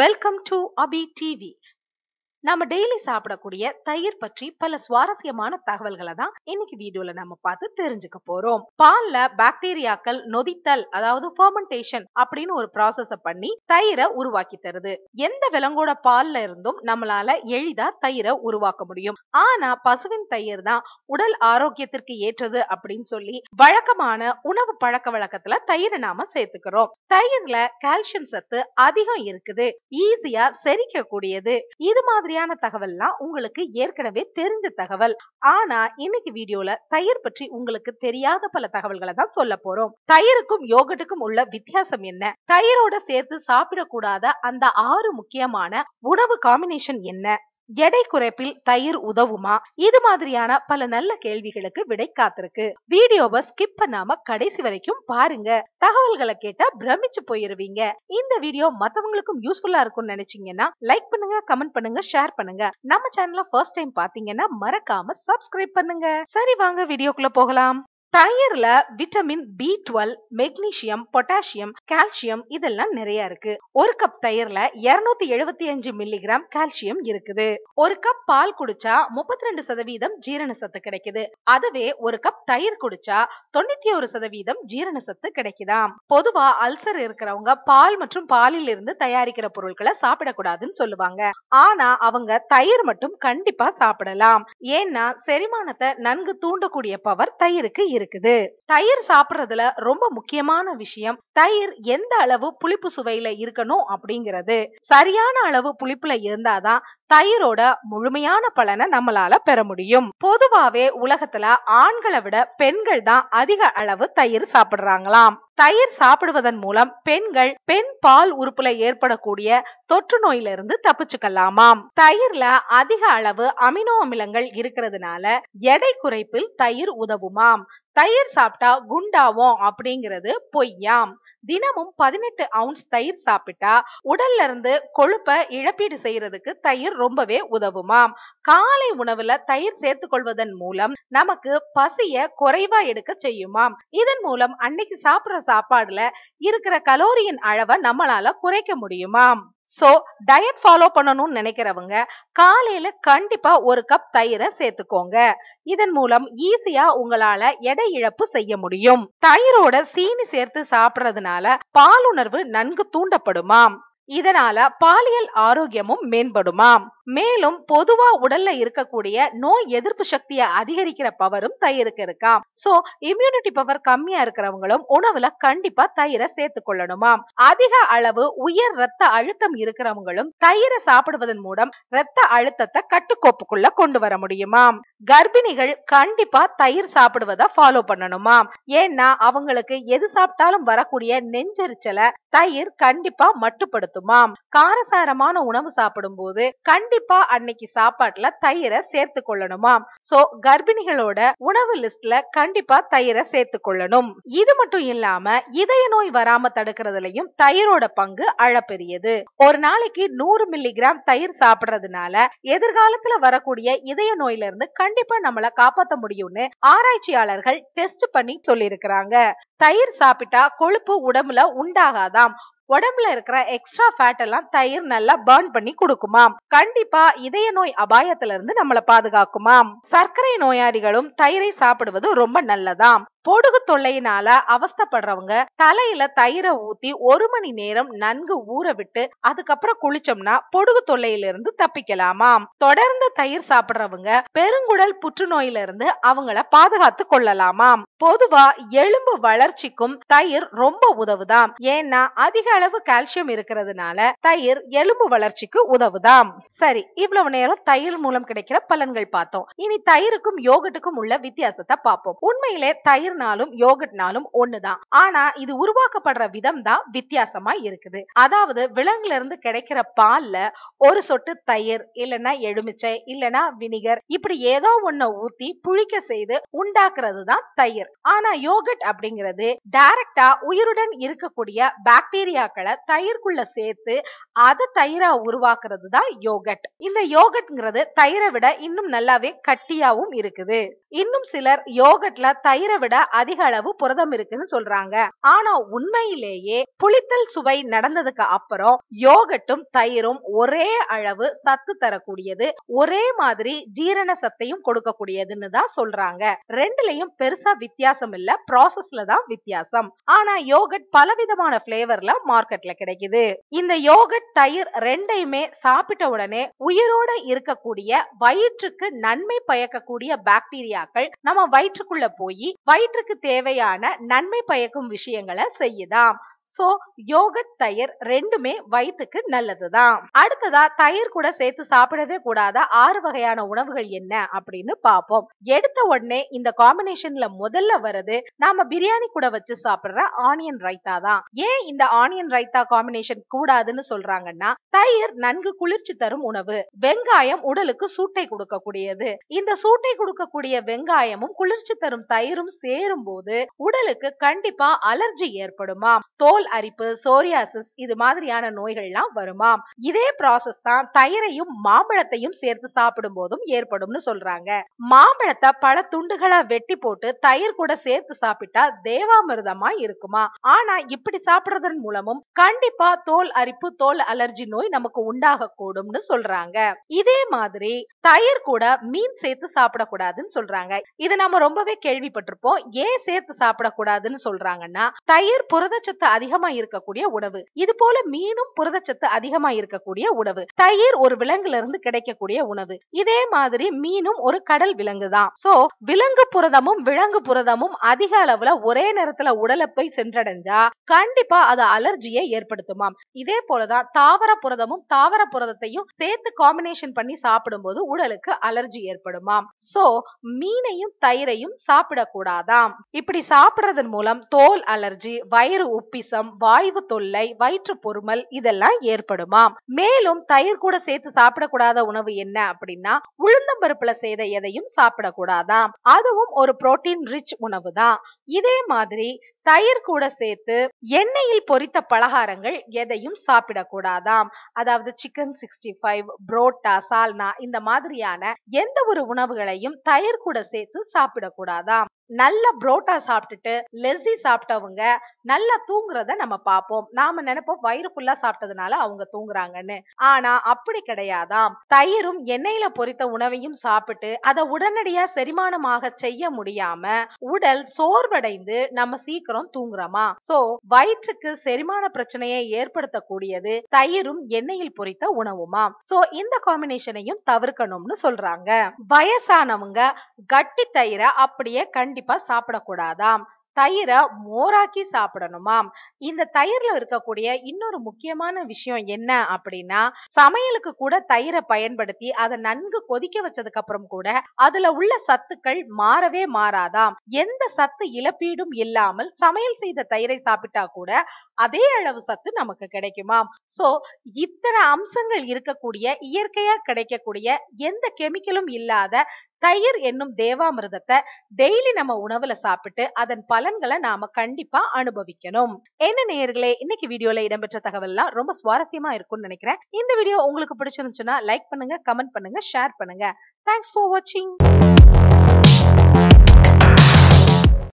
Welcome to Abhi TV. நம்ம daily சாப்பிடக்கூடிய தயிர் பற்றி பல சுவாரஸ்யமான தகவல்களை தான் இன்னைக்கு வீடியோல நம்ம பார்த்து தெரிஞ்சுக்க போறோம். பால்ல பாக்டீரியாக்கள் நொதித்தல், அதாவது ஃபெர்மெண்டேஷன் அப்படின்னு ஒரு ப்ராசஸ பண்ணி தயிரை உருவாக்கி தருது. எந்த விலங்கோட பால்ல இருந்தும் நம்மளால எளிதா தயிரை உருவாக்க முடியும். ஆனா பசுவின் தயிர் தான் உடல் ஆரோக்கியத்திற்கு ஏற்றது அப்படின்னு சொல்லி வழக்கமான உணவு பழக்க வழக்கத்துல தயிரை நாம சேர்த்துக்கிறோம். தயிர்ல கால்சியம் சத்து அதிகம் இருக்குது, ஈஸியா செரிக்க கூடியது. இது மாதிரியான தகவல்லாம் உங்களுக்கு ஏற்கனவே தெரிஞ்ச தகவல். ஆனா இன்னைக்கு வீடியோல தயிர் பற்றி உங்களுக்கு தெரியாத பல தகவல்களை தான் சொல்ல போறோம். தயிருக்கும் யோகட்டுக்கும் உள்ள வித்தியாசம் என்ன, தயிரோட சேர்த்து சாப்பிடக்கூடாத அந்த 6 முக்கியமான உணவு காம்பினேஷன் என்ன, எடை குறைப்பில் தயிர் உதவுமா, இது மாதிரியான பல நல்ல கேள்விகளுக்கு விடை காத்திருக்கு. வீடியோவை ஸ்கிப் பண்ணாம கடைசி வரைக்கும் பாருங்க. தகவல்களை கேட்டா பிரமிச்சு போயிருவீங்க. இந்த வீடியோ மத்தவங்களுக்கும் யூஸ்ஃபுல்லா இருக்கும்னு நினைச்சீங்கன்னா லைக் பண்ணுங்க, கமெண்ட் பண்ணுங்க, ஷேர் பண்ணுங்க. நம்ம சேனலை ஃபர்ஸ்ட் டைம் பாத்தீங்கன்னா மறக்காம சப்ஸ்கிரைப் பண்ணுங்க. சரி, வாங்க வீடியோக்குள்ள போகலாம். தயிர்ல vitamin B12, magnesium, potassium, calcium இதெல்லாம் நிறைய இருக்கு. ஒரு கப் தயிர்ல 275 மில்லிகிராம் கால்சியம் இருக்குது. ஒரு கப் பால் குடிச்சா 32% ஜீரண சத்து கிடைக்குது. அதுவே ஒரு கப் தயிர் குடிச்சா 91% ஜீரண சத்து கிடைக்குதாம். பொதுவா அல்சர் இருக்கிறவங்க பால் மற்றும் பாலில் இருந்து தயாரிக்கிற பொருட்களை சாப்பிடக்கூடாதுன்னு சொல்லுவாங்க. ஆனா அவங்க தயிர் மட்டும் கண்டிப்பா சாப்பிடலாம். ஏன்னா செரிமானத்தை நன்கு தூண்டக்கூடிய பவர் தயிருக்கு இருக்குது. தயிர் சாப்பிடுறதுல ரொம்ப முக்கியமான விஷயம் தயிர் எந்த அளவு புளிப்பு சுவையில இருக்கணும் அப்படிங்கிறது. சரியான அளவு புளிப்புல இருந்தாதான் தயிரோட முழுமையான பலனை நம்மளால பெற முடியும். பொதுவாவே உலகத்துல ஆண்களை விட பெண்கள் தான் அதிக அளவு தயிர் சாப்பிடுறாங்களாம். தயிர் சாப்பிடுவதன் மூலம் பெண்கள் பெண் பால் உறுப்புல ஏற்படக்கூடிய தொற்று நோயில இருந்து தப்பிச்சுக்கலாமாம். தயிர்ல அதிக அளவு அமினோ அமிலங்கள் இருக்கிறதுனால எடை குறைப்பில் தயிர் உதவுமாம். தயிர் சாப்பிட்டா குண்டாவும் அப்படிங்கிறது பொய்யாம். தினமும் 18 அவுன்ஸ் தயிர் சாப்பிட்டா உடல்ல இருந்து கொழுப்பை இழப்பீடு செய்யறதுக்கு தயிர் ரொம்பவே உதவுமாம். காலை உணவுல தயிர் சேர்த்துக் கொள்வதன் மூலம் நமக்கு பசிய குறைவா எடுக்க செய்யுமாம். இதன் மூலம் அன்னைக்கு சாப்பிடுற சாப்பாடுல இருக்கிற கலோரியின் அளவை நம்மளால குறைக்க முடியுமாம். சோ டயட் ஃபாலோ பண்ணணும்னு நினைக்கிறவங்க காலையில கண்டிப்பா ஒரு கப் தயிரை சேர்த்துக்கோங்க. இதன் மூலம் ஈஸியா உங்களால எடை இழப்பு செய்ய முடியும். தயிரோட சீனி சேர்த்து சாப்பிடுறதுனால பாலுணர்வு நன்கு தூண்டப்படுமாம். இதனால பாலியல் ஆரோக்கியமும் மேம்படுமாம். மேலும் பொதுவா உடல்ல இருக்கக்கூடிய நோய் எதிர்ப்பு சக்தியை அதிகரிக்கிற பவரும் தயிருக்கு இருக்காம். சோ இம்யூனிட்டி பவர் கம்மியா இருக்கிறவங்களும் உணவுல கண்டிப்பா தயிரை சேர்த்துக் கொள்ளணுமாம். அதிக அளவு உயர் ரத்த அழுத்தம் இருக்கிறவங்களும் தயிரை சாப்பிடுவதன் மூலம் ரத்த அழுத்தத்தை கட்டுக்கோப்புக்குள்ள கொண்டு வர முடியுமாம். கர்ப்பிணிகள் கண்டிப்பா தயிர் சாப்பிடுவதை ஃபாலோ பண்ணணுமாம். ஏன்னா அவங்களுக்கு எது சாப்பிட்டாலும் வரக்கூடிய நெஞ்செரிச்சலை தயிர் கண்டிப்பா மட்டுப்படுத்துமாம். காரசாரமான உணவு சாப்பிடும் போது கண்டிப்பா அன்னைக்கு சாப்பாட்டுல தயிரை சேர்த்து கொள்ளணுமாம். சோ கர்ப்பிணிகளோட உணவு லிஸ்ட்ல கண்டிப்பா தயிரை சேர்த்து கொள்ளணும். இது மட்டும் இல்லாம இதய நோய் வராம தடுக்கிறதுலயும் தயிரோட பங்கு அளப்பெரியது. ஒரு நாளைக்கு 100 மில்லிகிராம் தயிர் சாப்பிடுறதுனால எதிர்காலத்துல வரக்கூடிய இதய நோயில இருந்து கண்டிப்பா நம்மள காப்பாற்ற முடியும்னு ஆராய்ச்சியாளர்கள் டெஸ்ட் பண்ணி சொல்லியிருக்கிறாங்க. தயிர் சாப்பிட்டா கொழுப்பு உடம்புல உண்டாகாதாம். உடம்புல இருக்கிற எக்ஸ்ட்ரா ஃபேட் எல்லாம் தயிர் நல்லா பர்ன் பண்ணி கொடுக்குமாம். கண்டிப்பா இதய நோய் அபாயத்துல இருந்து நம்மளை பாதுகாக்குமாம். சர்க்கரை நோயாளிகளும் தயிரை சாப்பிடுவது ரொம்ப நல்லதாம். பொடுகு தொல்லையினால அவஸ்தப்படுறவங்க தலையில தயிரை ஊத்தி 1 மணி நேரம் நன்கு ஊற விட்டு அதுக்கப்புறம் குளிச்சோம்னா பொடுகு தொல்லையிலிருந்து தப்பிக்கலாமாம். தொடர்ந்து தயிர் சாப்பிடுறவங்க பெருங்குடல் புற்றுநோயில இருந்து அவங்கள பாதுகாத்து கொள்ளலாமாம். பொதுவா எலும்பு வளர்ச்சிக்கும் தயிர் ரொம்ப உதவுதாம். ஏன்னா அதிக அளவு கால்சியம் இருக்கிறதுனால தயிர் எலும்பு வளர்ச்சிக்கு உதவுதாம். சரி, இவ்வளவு நேரம் தயிர் மூலம் கிடைக்கிற பலன்கள் பார்த்தோம். இனி தயிருக்கும் யோகட்டுக்கும் உள்ள வித்தியாசத்தை பார்ப்போம். உண்மையிலே தயிர்னாலும் யோகட்னாலும் ஒண்ணுதான். ஆனா இது உருவாக்கப்படுற விதம் தான் வித்தியாசமா இருக்குது. அதாவது விலங்குல இருந்து கிடைக்கிற பால்ல ஒரு சொட்டு தயிர் இல்லனா எலுமிச்சை இல்லனா வினிகர் இப்படி ஏதோ ஒன்ன ஊத்தி புளிக்க செய்து உண்டாக்குறது தான் தயிர். ஆனா யோகட் அப்படிங்கிறது டைரக்டா உயிருடன் இருக்கக்கூடிய பாக்டீரியா பாக்டீரியாக்களை தயிர்க்குள்ள சேர்த்து அதை தயிரா உருவாக்குறது தான் யோகட். இந்த யோகட்ங்கிறது தயிரை விட இன்னும் நல்லாவே கட்டியாவும் இருக்குது. இன்னும் சிலர் யோகட்ல தயிரை விட அதிக அளவு புரதம் இருக்குன்னு சொல்றாங்க. ஆனா உண்மையிலேயே புளித்தல் சுவை நடந்ததுக்கு அப்புறம் யோகட்டும் தயிரும் ஒரே அளவு சத்து தரக்கூடியது, ஒரே மாதிரி ஜீரண சத்தையும் கொடுக்கக்கூடியதுன்னு தான் சொல்றாங்க. ரெண்டுலயும் பெருசா வித்தியாசம் இல்ல, ப்ராசஸ்ல தான் வித்தியாசம். ஆனா யோகட் பலவிதமான பிளேவர்ல மார்க்கெட்ல கிடைக்குது. இந்த யோகட் தயிர் ரெண்டையுமே சாப்பிட்ட உடனே உயிரோட இருக்கக்கூடிய வயிற்றுக்கு நன்மை பயக்கக்கூடிய பாக்டீரியாக்கள் நம்ம வயிற்றுக்குள்ள போய் வயிற்றுக்கு தேவையான நன்மை பயக்கும் விஷயங்களை செய்யுதாம். சோ யோகட் தயிர் ரெண்டுமே வயிற்றுக்கு நல்லதுதான். அடுத்ததா தயிர் கூட சேர்த்து சாப்பிடவே கூடாத 6 வகையான உணவுகள் என்ன அப்படின்னு பாப்போம். எடுத்த உடனே இந்த காம்பினேஷன்ல முதல்ல வருது நாம பிரியாணி கூட வச்சு சாப்பிடுற ஆனியன் ரைத்தா தான். ஏன் இந்த ஆனியன் ரைத்தா காம்பினேஷன் கூடாதுன்னு சொல்றாங்கன்னா, தயிர் நன்கு குளிர்ச்சி தரும் உணவு. வெங்காயம் உடலுக்கு சூட்டை கொடுக்கக்கூடியது. இந்த சூட்டை கொடுக்கக்கூடிய வெங்காயமும் குளிர்ச்சி தரும் தயிரும் சேரும் போது உடலுக்கு கண்டிப்பா அலர்ஜி ஏற்படுமா, தோல் அரிப்பு, சோரியாசிஸ் இது மாதிரியான நோய்கள்லாம் வருமாம். இதே ப்ராசஸ் தான் தயிரையும் மாம்பழத்தையும் சேர்த்து சாப்பிடும் போதும் ஏற்படும்னு சொல்றாங்க. மாம்பழத்தை பல துண்டுகளா வெட்டி போட்டு தயிர் கூட சேர்த்து சாப்பிட்டா தேவாமிர்தமா இருக்குமா. ஆனா இப்படி சாப்பிடுறதன் மூலமும் கண்டிப்பா தோல் அரிப்பு, தோல் அலர்ஜி நோய் நமக்கு உண்டாக கூடும்னு சொல்றாங்க. இதே மாதிரி தயிர் கூட மீன் சேர்த்து சாப்பிடக்கூடாதுன்னு சொல்றாங்க. இது நம்ம ரொம்பவே கேள்விப்பட்டிருப்போம். ஏன் சேர்த்து சாப்பிடக்கூடாதுன்னு சொல்றாங்கன்னா, தயிர் புரதச்சத்து அதிகமா இருக்கக்கூடிய உணவு. இது போல மீனும் புரதச்சத்து அதிகமா இருக்கக்கூடிய உணவு. தயிர் ஒரு விலங்குல இருந்து கிடைக்கக்கூடிய உணவு. இதே மாதிரி மீனும் ஒரு கடல் விலங்கு தான். சோ விலங்கு புரதமும் விலங்கு புரதமும் அதிக அளவுல ஒரே நேரத்துல உடலை போய் சென்றடைஞ்சா கண்டிப்பா அது அலர்ஜியை ஏற்படுத்துமாம். இதே போலதான் தாவர புரதமும் தாவர புரதத்தையும் சேர்த்து காம்பினேஷன் பண்ணி சாப்பிடும் போது உடலுக்கு அலர்ஜி ஏற்படுமாம். சோ மீனையும் தயிரையும் சாப்பிடக்கூடாதாம். இப்படி சாப்பிடுறதன் மூலம் தோல் அலர்ஜி, வயிறு உப்பிசம், வாய்வு தொல்லை, வயிற்று பொறுமல் இதெல்லாம் ஏற்படுமாம். மேலும் தயிர் கூட சேர்த்து சாப்பிடக்கூடாத உணவு என்ன அப்படின்னா, உளுந்தம்பருப்புல செய்த எதையும் சாப்பிடக்கூடாதாம். அதுவும் ஒரு புரோட்டீன் ரிச் உணவு தான். இதே மாதிரி தயிர் கூட சேர்த்து எண்ணெயில் பொரித்த பலகாரங்கள் எதையும் சாப்பிடக்கூடாதாம். அதாவது சிக்கன் 65, புரோட்டா, சால்னா இந்த மாதிரியான எந்த ஒரு உணவுகளையும் தயிர் கூட சேர்த்து சாப்பிடக்கூடாதாம். நல்ல புரோட்டா சாப்பிட்டுட்டு லெஸ்ஸி சாப்பிட்டவங்க நல்லா தூங்குறத நம்ம பார்ப்போம். நாம நினைப்போம் வயிறு ஃபுல்லா சாப்பிட்டதுனால அவங்க தூங்குறாங்கன்னு. ஆனா அப்படி கிடையாதாம். தயிரும் எண்ணெயில பொரித்த உணவையும் சாப்பிட்டு அதை உடனடியா செரிமானமாக செய்ய முடியாம உடல் சோர்வடைந்து நம்ம சீக்கிரம் தூங்குறோமா. சோ வயிற்றுக்கு செரிமான பிரச்சனையை ஏற்படுத்தக்கூடியது தயிரும் எண்ணெயில் பொரித்த உணவுமாம். சோ இந்த காம்பினேஷனையும் தவிர்க்கணும்னு சொல்றாங்க. வயசானவங்க கட்டி தயிரை அப்படியே கண்டிப்பா சாப்பிடக்கூடாதாம். தயிரை மோராக்கி சாப்பிடணுமாம். இந்த தயிர்ல இருக்கக்கூடிய இன்னொரு முக்கியமான விஷயம் என்ன அப்படின்னா, சமையலுக்கு கூட தயிரை பயன்படுத்தி அதை நன்கு கொதிக்க வச்சதுக்கு அப்புறம் கூட அதுல உள்ள சத்துக்கள் மாறவே மாறாதாம். எந்த சத்து இழப்பீடும் இல்லாமல் சமையல் செய்த தயிரை சாப்பிட்டா கூட அதே அளவு சத்து நமக்கு கிடைக்குமாம். சோ இத்தனை அம்சங்கள் இருக்கக்கூடிய இயற்கையா கிடைக்கக்கூடிய எந்த கெமிக்கலும் இல்லாத தயிர் என்னும் தேவாமிர்தத்தை டெய்லி நம்ம உணவுல சாப்பிட்டு அதன் பலன்களை நாம கண்டிப்பா அனுபவிக்கணும். என்ன நேயர்களே, இன்னைக்கு வீடியோல இடம்பெற்ற தகவல்லாம் ரொம்ப சுவாரஸ்யமா இருக்கும்னு நினைக்கிறேன். இந்த வீடியோ உங்களுக்கு பிடிச்சிருந்துச்சுன்னா லைக் பண்ணுங்க, கமெண்ட் பண்ணுங்க, ஷேர் பண்ணுங்க. தேங்க்ஸ் ஃபார் வாட்சிங்.